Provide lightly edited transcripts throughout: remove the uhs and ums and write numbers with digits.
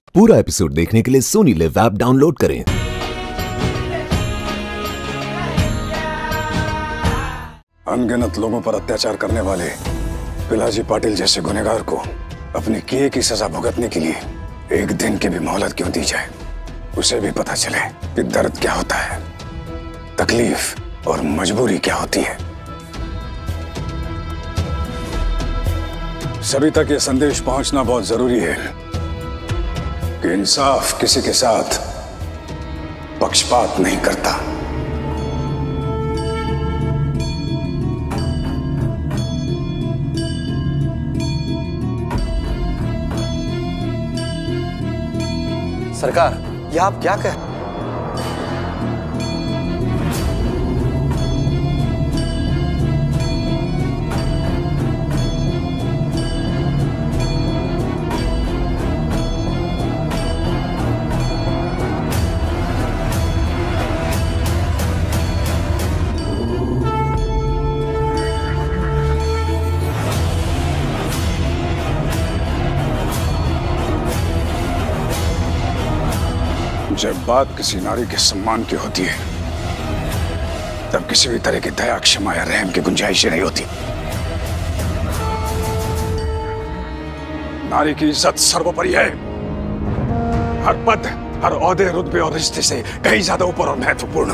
पूरा एपिसोड देखने के लिए SonyLIV ऐप डाउनलोड करें। अनगिनत लोगों पर अत्याचार करने वाले पिलाजी पाटिल जैसे गुनहगार को अपने किए की सजा भुगतने के लिए एक दिन की भी मोहलत क्यों दी जाए। उसे भी पता चले कि दर्द क्या होता है, तकलीफ और मजबूरी क्या होती है। सभी तक ये संदेश पहुंचना बहुत जरूरी है कि इंसाफ किसी के साथ पक्षपात नहीं करता। सरकार, यह आप क्या कह? जब बात किसी नारी के सम्मान की होती है, तब किसी भी तरह की दया, क्षमा या रहम की गुंजाइश नहीं होती। नारी की इज्जत सर्वोपरि है। हर पद, हर ओहदे, रुतबे और रिश्ते से कहीं ज्यादा ऊपर और महत्वपूर्ण।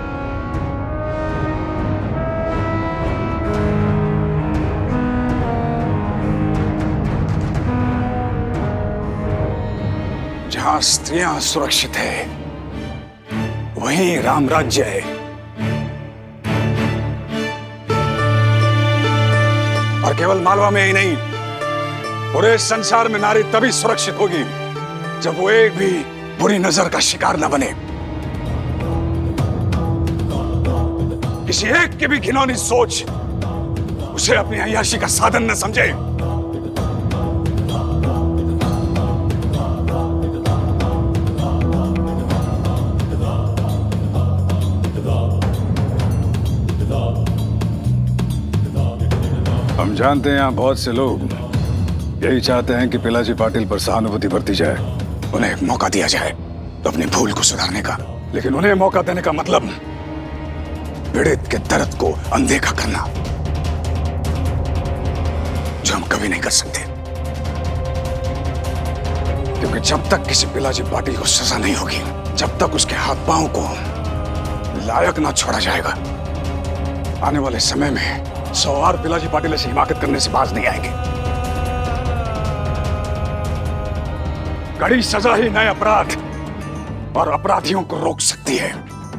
जहां स्त्रियां सुरक्षित है, वहीं राम राज्य है। और केवल मालवा में ही नहीं, पूरे संसार में नारी तभी सुरक्षित होगी जब वो एक भी बुरी नजर का शिकार न बने, किसी एक की भी घिनौनी सोच उसे अपनी अय्याशी का साधन न समझे। हम जानते हैं यहाँ बहुत से लोग यही चाहते हैं कि पिलाजी पाटिल पर सहानुभूति बरती जाए, उन्हें एक मौका दिया जाए तो अपनी भूल को सुधारने का। लेकिन उन्हें मौका देने का मतलब पीड़ित के दर्द को अनदेखा करना, जो हम कभी नहीं कर सकते। क्योंकि जब तक किसी पिलाजी पाटिल को सजा नहीं होगी, जब तक उसके हाथ पांव को लायक ना छोड़ा जाएगा, आने वाले समय में 100 और पिलाजी पाटिल से हिमाकत करने से बाज नहीं आएंगे। कड़ी सजा ही नए अपराध और अपराधियों को रोक सकती है।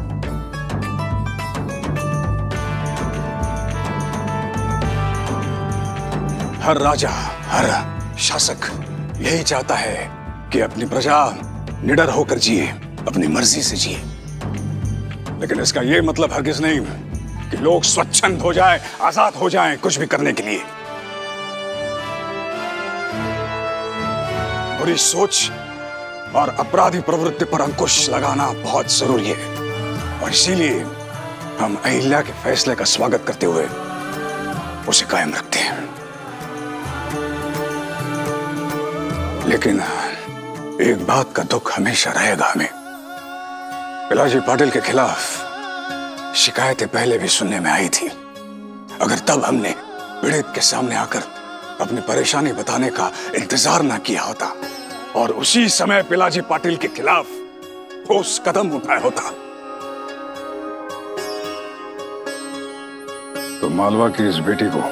हर राजा, हर शासक यही चाहता है कि अपनी प्रजा निडर होकर जिए, अपनी मर्जी से जिए। लेकिन इसका यह मतलब हरगिज नहीं कि लोग स्वच्छंद हो जाएं, आजाद हो जाएं कुछ भी करने के लिए। बुरी सोच और अपराधी प्रवृत्ति पर अंकुश लगाना बहुत जरूरी है। और इसीलिए हम अहिल्या के फैसले का स्वागत करते हुए उसे कायम रखते हैं। लेकिन एक बात का दुख हमेशा रहेगा हमें। पिलाजी पाटिल के खिलाफ शिकायतें पहले भी सुनने में आई थी। अगर तब हमने पीड़ित के सामने आकर अपनी परेशानी बताने का इंतजार ना किया होता और उसी समय पिलाजी पाटिल के खिलाफ ठोस कदम उठाया होता, तो मालवा की इस बेटी को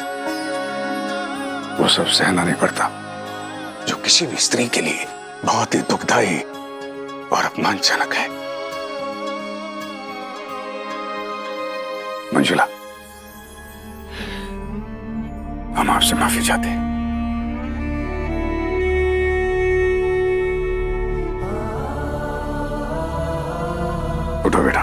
वो सब सहना नहीं पड़ता, जो किसी भी स्त्री के लिए बहुत ही दुखदायी और अपमानजनक है। मंजुला, हम आपसे माफी चाहते हैं। उठो बेटा।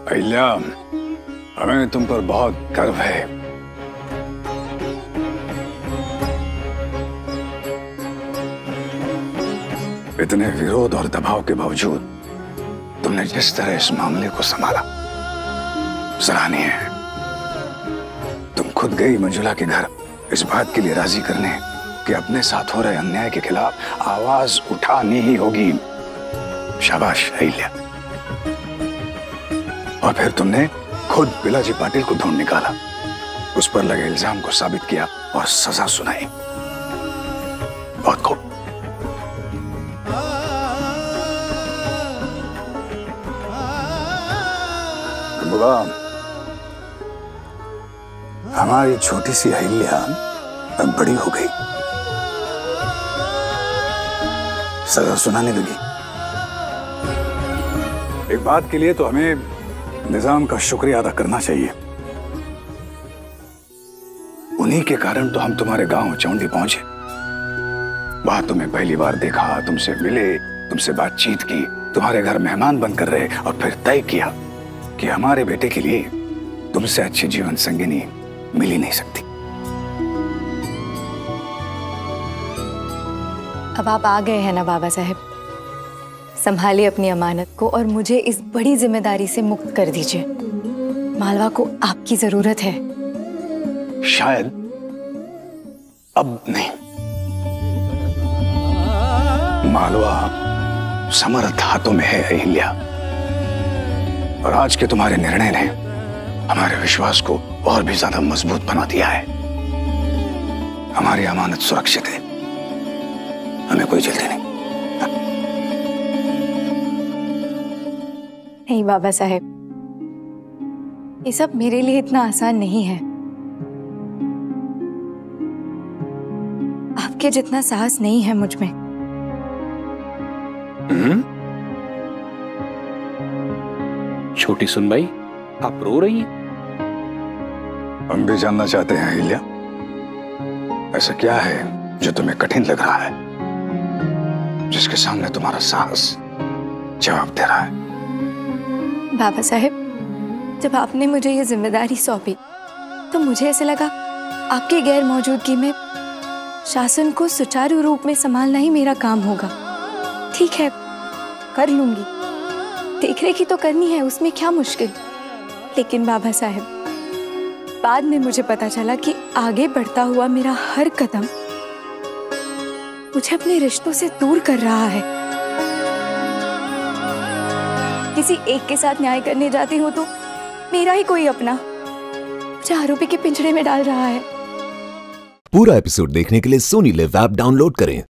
अहिल्या, हमें तुम पर बहुत गर्व है। इतने विरोध और दबाव के बावजूद तुमने जिस तरह इस मामले को संभाला, सराहनीय है। तुम खुद गई मंजुला के घर इस बात के लिए राजी करने कि अपने साथ हो रहे अन्याय के खिलाफ आवाज उठानी ही होगी। शाबाश अहिल्या। और फिर तुमने खुद पिलाजी पाटिल को ढूंढ निकाला, उस पर लगे इल्जाम को साबित किया और सजा सुनाई। बहुत खूब। बाबा, हमारी छोटी सी अहिल्या अब बड़ी हो गई, सजा सुनाने लगी। एक बात के लिए तो हमें निजाम का शुक्रिया अदा करना चाहिए। उन्हीं के कारण तो हम तुम्हारे गांव चौंडी पहुंचे। वहां तुम्हें पहली बार देखा, तुमसे मिले, तुमसे बातचीत की, तुम्हारे घर मेहमान बनकर रहे और फिर तय किया कि हमारे बेटे के लिए तुमसे अच्छी जीवन संगिनी मिल ही नहीं सकती। अब आप आ गए हैं ना बाबा साहब, संभालिए अपनी अमानत को और मुझे इस बड़ी जिम्मेदारी से मुक्त कर दीजिए। मालवा को आपकी जरूरत है। शायद अब नहीं। मालवा समर्थ हाथों में है अहिल्या, और आज के तुम्हारे निर्णय ने हमारे विश्वास को और भी ज्यादा मजबूत बना दिया है। हमारी अमानत सुरक्षित है, हमें कोई जल्दी नहीं। नहीं बाबा साहेब, ये सब मेरे लिए इतना आसान नहीं है। आपके जितना साहस नहीं है मुझ में। छोटी सुनबाई, आप रो रही हैं? हम भी जानना चाहते हैं अहिल्या, ऐसा क्या है जो तुम्हें कठिन लग रहा है, जिसके सामने तुम्हारा साहस जवाब दे रहा है? बाबा साहेब, जब आपने मुझे ये जिम्मेदारी सौंपी तो मुझे ऐसे लगा आपकी गैर मौजूदगी में शासन को सुचारू रूप में संभालना ही मेरा काम होगा। ठीक है, कर लूंगी, देखरेखी तो करनी है, उसमें क्या मुश्किल। लेकिन बाबा साहेब, बाद में मुझे पता चला कि आगे बढ़ता हुआ मेरा हर कदम मुझे अपने रिश्तों से दूर कर रहा है। किसी एक के साथ न्याय करने जाती हूँ तो मेरा ही कोई अपना मुझे आरोपी के पिंजरे में डाल रहा है। पूरा एपिसोड देखने के लिए SonyLIV ऐप डाउनलोड करें।